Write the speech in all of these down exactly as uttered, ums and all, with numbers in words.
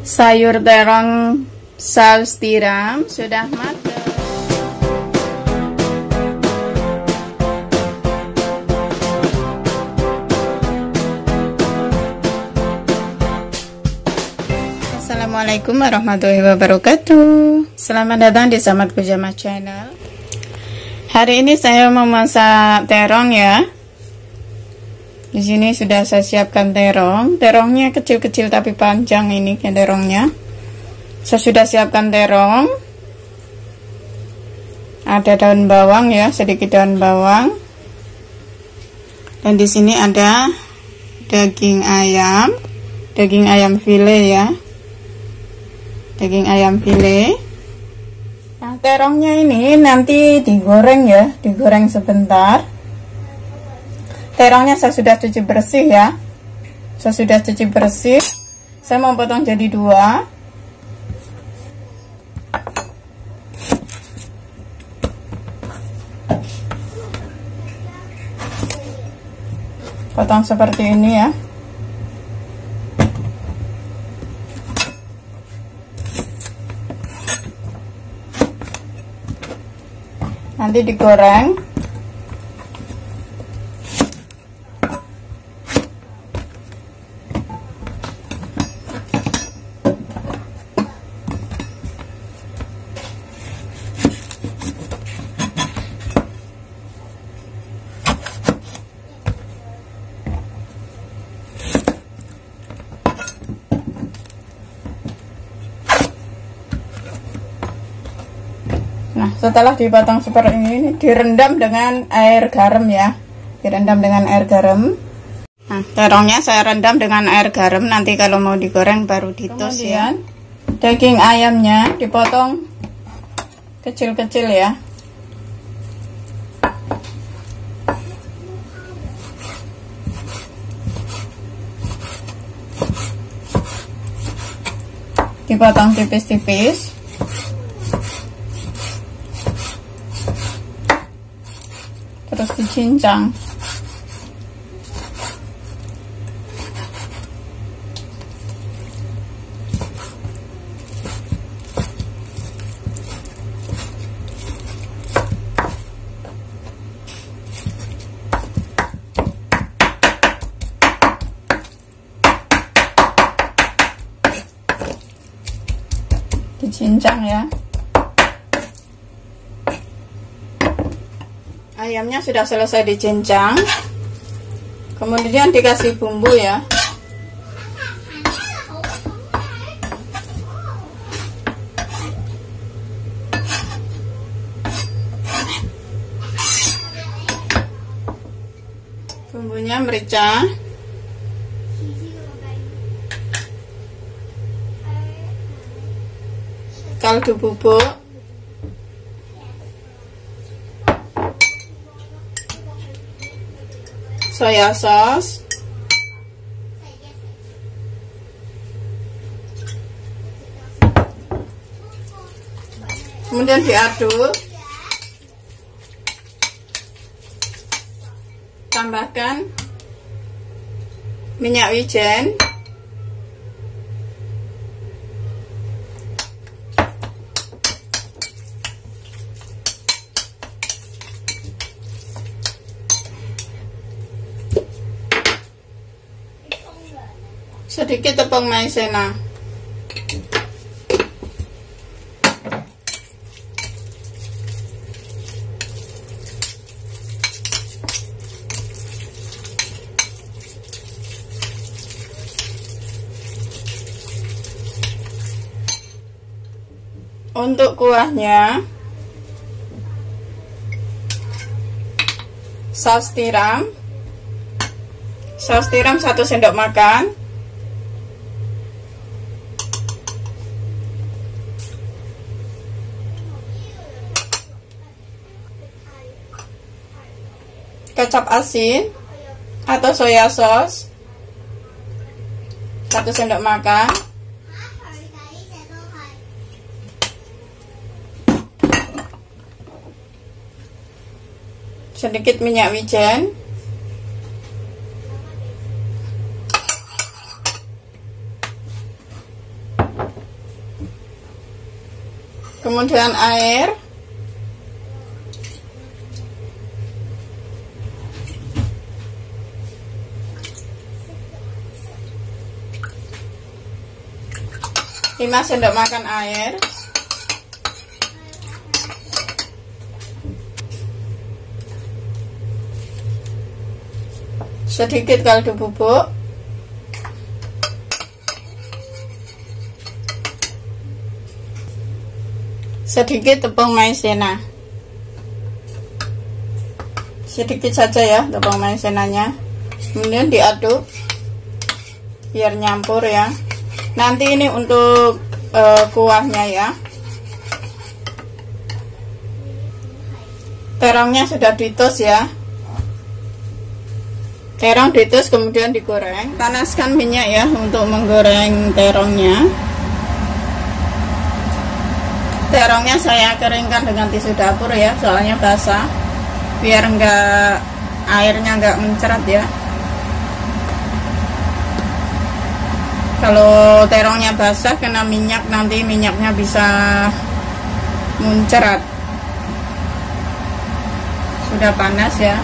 Sayur terong saus tiram sudah matang. Assalamualaikum warahmatullahi wabarakatuh. Selamat datang di Samat Pujama Channel. Hari ini saya mau masak terong ya. Di sini sudah saya siapkan terong. Terongnya kecil-kecil tapi panjang ini kan terongnya. Saya sudah siapkan terong. Ada daun bawang ya, sedikit daun bawang. Dan di sini ada daging ayam, daging ayam file ya. Daging ayam file. Nah, terongnya ini nanti digoreng ya, digoreng sebentar. Terongnya saya sudah cuci bersih ya. Saya sudah cuci bersih. Saya mau potong jadi dua. Potong seperti ini ya. Nanti digoreng. Nah, setelah dipotong seperti ini, direndam dengan air garam ya. Direndam dengan air garam. Nah, terongnya saya rendam dengan air garam. Nanti kalau mau digoreng baru ditus ya. Daging ayamnya dipotong kecil-kecil ya. Dipotong tipis-tipis. Terus dicincang. Dicincang ya. Ayamnya sudah selesai dicincang. Kemudian dikasih bumbu ya. Bumbunya merica, kaldu bubuk, soya sauce, kemudian diaduk, tambahkan minyak wijen, sedikit tepung maizena. Untuk kuahnya, saus tiram, saus tiram satu sendok makan. Kecap asin atau soya sauce satu sendok makan. Sedikit minyak wijen. kemudian air, lima sendok makan air, sedikit kaldu bubuk, sedikit tepung maizena, sedikit saja ya tepung maizenanya, kemudian diaduk biar nyampur ya. Nanti ini untuk e, kuahnya ya, terongnya sudah ditus ya, terong ditus kemudian digoreng. Panaskan minyak ya untuk menggoreng terongnya. Terongnya saya keringkan dengan tisu dapur ya, soalnya basah, biar enggak airnya enggak mencerat ya. Kalau terongnya basah kena minyak, nanti minyaknya bisa muncrat. Sudah panas ya,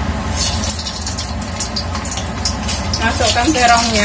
masukkan terongnya.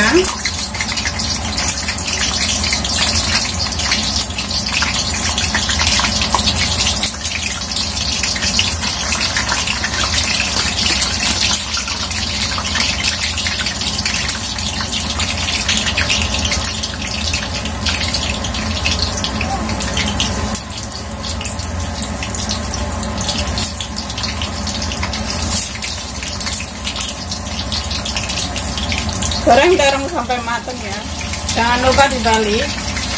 Goreng terong sampai matang ya, jangan lupa dibalik.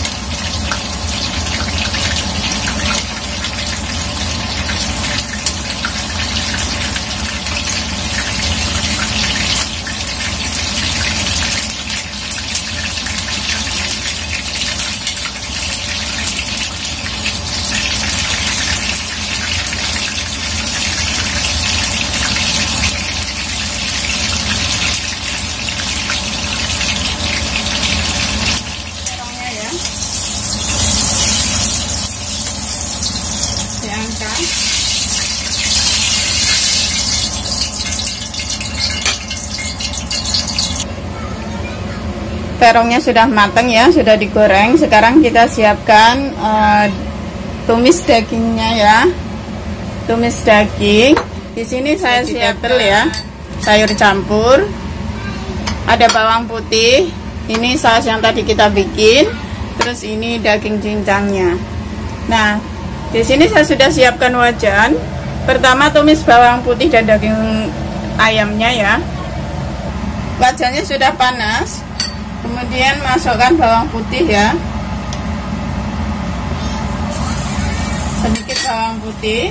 Terongnya sudah matang ya, sudah digoreng. Sekarang kita siapkan uh, tumis dagingnya ya. Tumis daging. Di sini saya siapkan ya, sayur campur. Ada bawang putih. Ini saus yang tadi kita bikin. Terus ini daging cincangnya. Nah, di sini saya sudah siapkan wajan. Pertama tumis bawang putih dan daging ayamnya ya. Wajannya sudah panas. Kemudian masukkan bawang putih ya, sedikit bawang putih,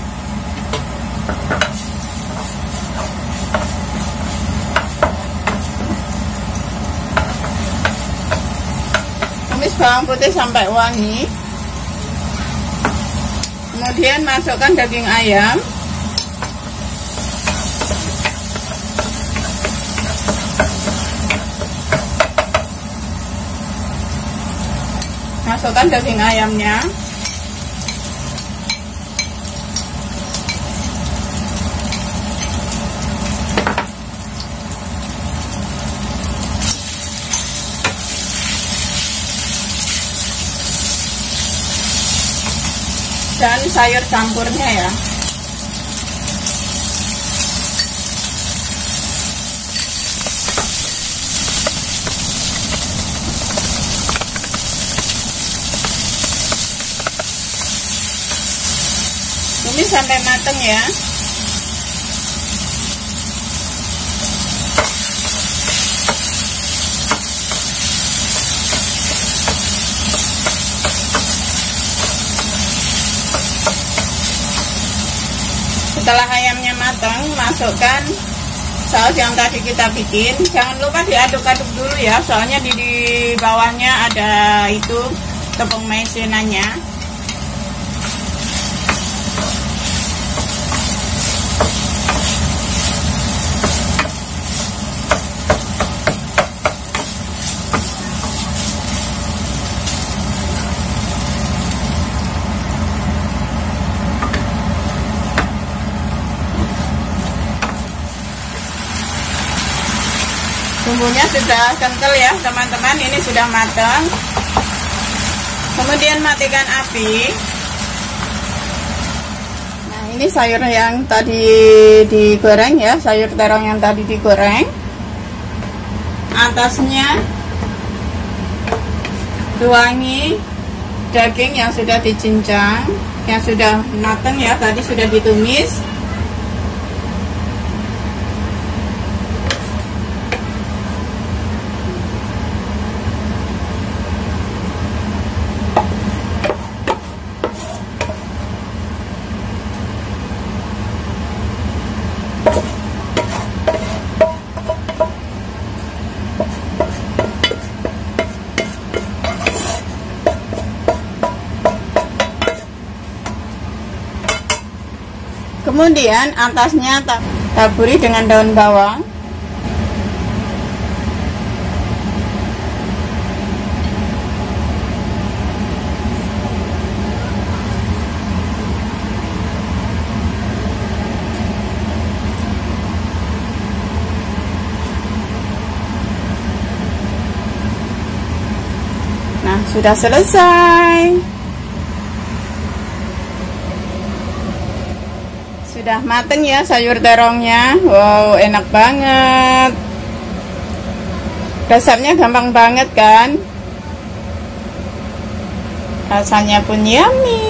tumis bawang putih sampai wangi. Kemudian masukkan daging ayam, masukkan daging ayamnya, dan sayur campurnya ya. Tumis sampai matang ya. Setelah ayamnya matang, masukkan saus yang tadi kita bikin. Jangan lupa diaduk-aduk dulu ya, soalnya di, di bawahnya ada itu tepung maizenanya. bumbunya sudah kental ya teman-teman, ini sudah matang. Kemudian matikan api. Nah, ini sayur yang tadi digoreng ya, sayur terong yang tadi digoreng. Atasnya tuangi daging yang sudah dicincang, yang sudah matang ya, tadi sudah ditumis. Kemudian atasnya taburi dengan daun bawang. Nah, sudah selesai. Sudah mateng ya sayur terongnya. Wow, enak banget. Resepnya gampang banget kan? Rasanya pun yummy.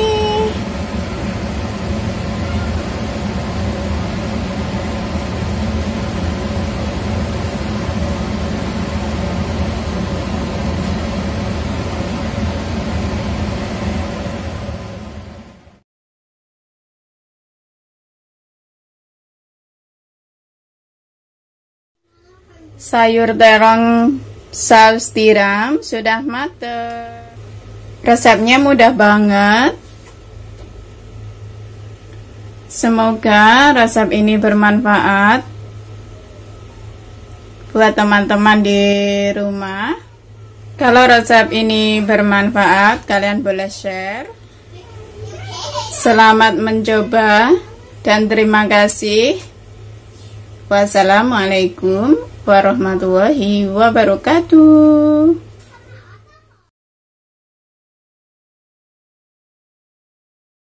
Sayur terong saus tiram sudah matang. Resepnya mudah banget. Semoga resep ini bermanfaat buat teman-teman di rumah. Kalau resep ini bermanfaat, kalian boleh share. Selamat mencoba dan terima kasih. Wassalamualaikum warahmatullahi wabarakatuh.